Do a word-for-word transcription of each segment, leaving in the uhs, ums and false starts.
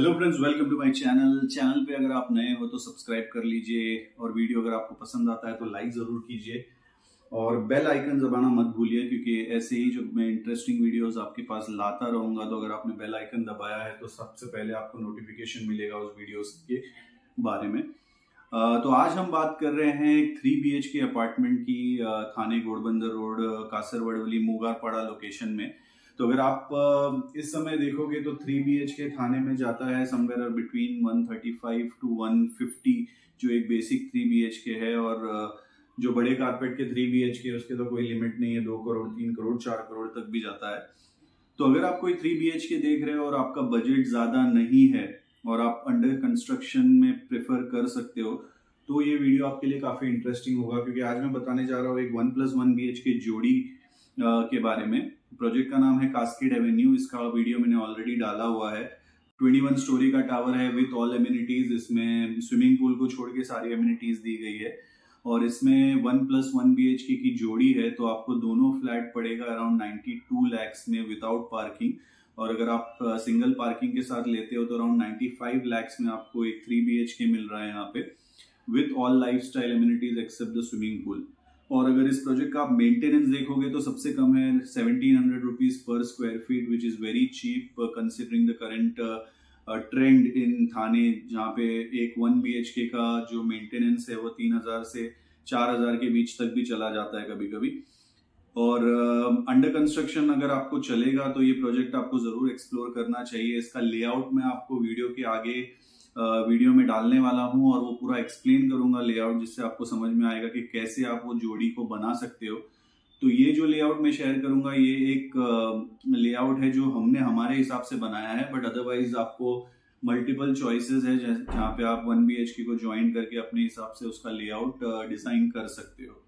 Hello friends, welcome to my channel. Channel पे अगर आप नए हो तो सब्सक्राइब कर लीजिए और वीडियो अगर आपको पसंद आता है तो लाइक जरूर कीजिए और बेल आइकन दबाना मत भूलिए, क्योंकि ऐसे ही जो मैं इंटरेस्टिंग वीडियोस आपके पास लाता रहूंगा तो अगर आपने बेल आइकन दबाया है तो सबसे पहले आपको नोटिफिकेशन मिलेगा उस वीडियोस के बारे में। तो आज हम बात कर रहे हैं एक three B H K apartment की, थाने घोड़बंदर रोड, कासरवड़वली, मोगारपाड़ा लोकेशन में। तो अगर आप इस समय देखोगे तो थ्री बी एच के थाने में जाता है somewhere between one thirty five to one fifty, जो एक बेसिक थ्री बी एच के है। और जो बड़े कारपेट के थ्री बी एच के उसके तो कोई लिमिट नहीं है, दो करोड़ तीन करोड़ चार करोड़ तक भी जाता है। तो अगर आप कोई थ्री बी एच के देख रहे हो और आपका बजट ज्यादा नहीं है और आप अंडर कंस्ट्रक्शन में प्रेफर कर सकते हो तो ये वीडियो आपके लिए काफी इंटरेस्टिंग होगा, क्योंकि आज मैं बताने जा रहा हूँ एक one plus one B H K जोड़ी के बारे में। प्रोजेक्ट का नाम है कास्केड एवेन्यू। इसका वीडियो मैंने ऑलरेडी डाला हुआ है। इक्कीस स्टोरी का टावर है विथ ऑल एमिनिटीज। इसमें स्विमिंग पूल को छोड़ के सारी एमिनिटीज दी गई है और इसमें one plus one B H K की जोड़ी है तो आपको दोनों फ्लैट पड़ेगा अराउंड नाइन्टी टू लैक्स में विदाउट पार्किंग। और अगर आप सिंगल पार्किंग के साथ लेते हो तो अराउंड नाइन्टी फाइव लैक्स में आपको एक थ्री बी एच के मिल रहा है यहाँ पे with all life style amenities except the swimming pool. और अगर इस प्रोजेक्ट का आप मेंटेनेंस देखोगे तो सबसे कम है seventeen hundred rupees per square feet, which is very cheap considering the current trend in Thane, जहाँ पे एक वन बी एच के का जो मेंटेनेंस है वो तीन हजार से चार हजार के बीच तक भी चला जाता है कभी कभी। और अंडर uh, कंस्ट्रक्शन अगर आपको चलेगा तो ये प्रोजेक्ट आपको जरूर एक्सप्लोर करना चाहिए। इसका लेआउट मैं आपको वीडियो के आगे वीडियो में डालने वाला हूं और वो पूरा एक्सप्लेन करूंगा लेआउट, जिससे आपको समझ में आएगा कि कैसे आप वो जोड़ी को बना सकते हो। तो ये जो लेआउट मैं शेयर करूंगा ये एक लेआउट है जो हमने हमारे हिसाब से बनाया है, बट अदरवाइज आपको मल्टीपल चॉइसेस है जहाँ पे आप वन बी एच के को ज्वाइन करके अपने हिसाब से उसका लेआउट डिजाइन कर सकते हो।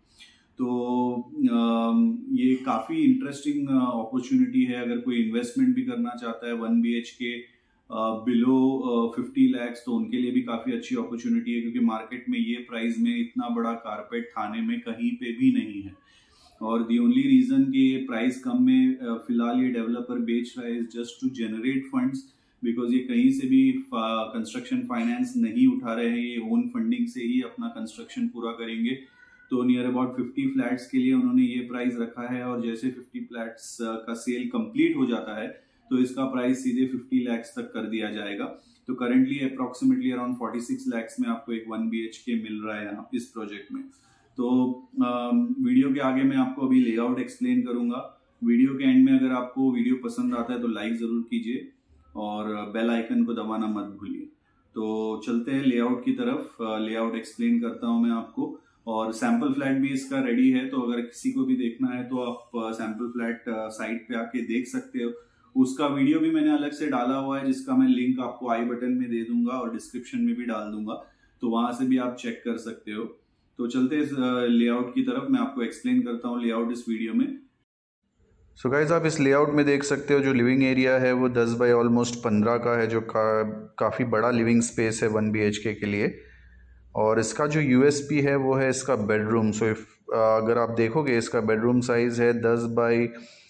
तो ये काफी इंटरेस्टिंग अपॉर्चुनिटी है। अगर कोई इन्वेस्टमेंट भी करना चाहता है one B H K below fifty lakhs तो उनके लिए भी काफी अच्छी अपॉर्चुनिटी है, क्योंकि मार्केट में ये प्राइस में इतना बड़ा कारपेट थाने में कहीं पे भी नहीं है। और दी ओनली रीजन कि ये प्राइस कम में फिलहाल ये डेवलपर बेच रहा है is just to generate funds, because ये कहीं से भी कंस्ट्रक्शन फाइनेंस नहीं उठा रहे हैं, ये ओन फंडिंग से ही अपना कंस्ट्रक्शन पूरा करेंगे। तो नियर अबाउट फिफ्टी फ्लैट्स के लिए उन्होंने ये प्राइस रखा है और जैसे फिफ्टी फ्लैट्स का सेल कंप्लीट हो जाता है तो इसका प्राइस सीधे फिफ्टी लैक्स तक कर दिया जाएगा। तो currently approximately around forty six lakhs में आपको एक वन बी एच के मिल रहा है यहाँ इस प्रोजेक्ट में। तो वीडियो के आगे मैं आपको अभी लेआउट एक्सप्लेन करूंगा। वीडियो के एंड में अगर आपको वीडियो पसंद आता है तो लाइक जरूर कीजिए और बेल आइकन को दबाना मत भूलिए। तो चलते हैं लेआउट की तरफ। लेआउट एक्सप्लेन करता हूँ मैं आपको, और सैंपल फ्लैट भी इसका रेडी है, तो अगर किसी को भी देखना है तो आप सैंपल फ्लैट साइट पे आके देख सकते हो। उसका वीडियो भी मैंने अलग से डाला हुआ है जिसका मैं लिंक आपको आई बटन में दे दूंगा और डिस्क्रिप्शन में भी डाल दूंगा, तो वहां से भी आप चेक कर सकते हो। तो चलते हैं लेआउट की तरफ, मैं आपको एक्सप्लेन करता हूँ लेआउट इस वीडियो में। सो so गाइज आप इस लेआउट में देख सकते हो जो लिविंग एरिया है वो दस बाई ऑलमोस्ट पंद्रह का है, जो का, काफ़ी बड़ा लिविंग स्पेस है वन बी एच के के लिए। और इसका जो यू एस पी है वो है इसका बेडरूम। सो इफ अगर आप देखोगे इसका बेडरूम साइज़ है दस बाई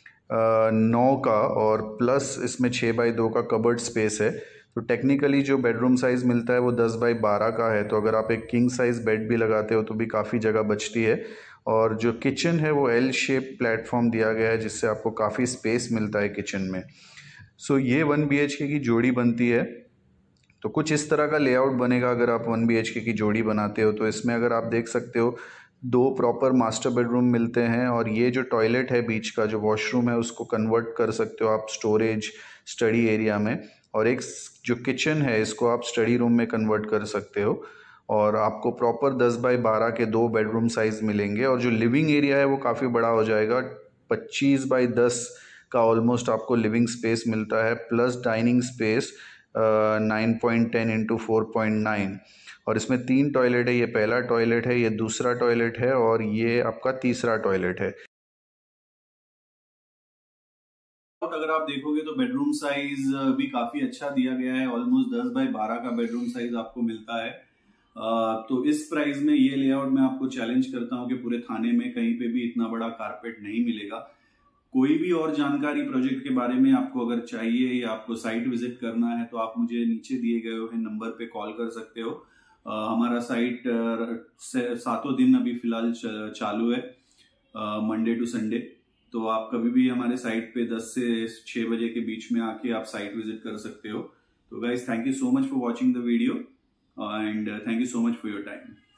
नौ का और प्लस इसमें छः बाई दो का कबर्ड स्पेस है। तो टेक्निकली जो बेडरूम साइज़ मिलता है वो दस बाई बारह का है। तो अगर आप एक किंग साइज़ बेड भी लगाते हो तो भी काफ़ी जगह बचती है। और जो किचन है वो एल शेप प्लेटफॉर्म दिया गया है जिससे आपको काफ़ी स्पेस मिलता है किचन में। सो ये वन बी एच के की जोड़ी बनती है। तो कुछ इस तरह का लेआउट बनेगा अगर आप वन बी एच के की जोड़ी बनाते हो। तो इसमें अगर आप देख सकते हो दो प्रॉपर मास्टर बेडरूम मिलते हैं और ये जो टॉयलेट है बीच का जो वॉशरूम है उसको कन्वर्ट कर सकते हो आप स्टोरेज स्टडी एरिया में, और एक जो किचन है इसको आप स्टडी रूम में कन्वर्ट कर सकते हो। और आपको प्रॉपर दस बाई बारह के दो बेडरूम साइज मिलेंगे और जो लिविंग एरिया है वो काफ़ी बड़ा हो जाएगा। पच्चीस बाई दस का ऑलमोस्ट आपको लिविंग स्पेस मिलता है, plus dining space nine point ten into four point nine. और इसमें तीन टॉयलेट है, ये पहला टॉयलेट है, ये दूसरा टॉयलेट है और ये आपका तीसरा टॉयलेट है। अगर आप देखोगे तो बेडरूम साइज भी काफी अच्छा दिया गया है, ऑलमोस्ट दस बाई बारह का बेडरूम साइज आपको मिलता है। तो इस प्राइस में ये लेआउट मैं आपको चैलेंज करता हूँ कि पूरे थाने में कहीं पे भी इतना बड़ा कारपेट नहीं मिलेगा। कोई भी और जानकारी प्रोजेक्ट के बारे में आपको अगर चाहिए या आपको साइट विजिट करना है तो आप मुझे नीचे दिए गए हुए नंबर पे कॉल कर सकते हो। uh, हमारा साइट uh, सातों दिन अभी फिलहाल चालू है, मंडे टू संडे। तो आप कभी भी हमारे साइट पे दस से छह बजे के बीच में आके आप साइट विजिट कर सकते हो। तो guys, thank you so much for watching the video and thank you so much for your time.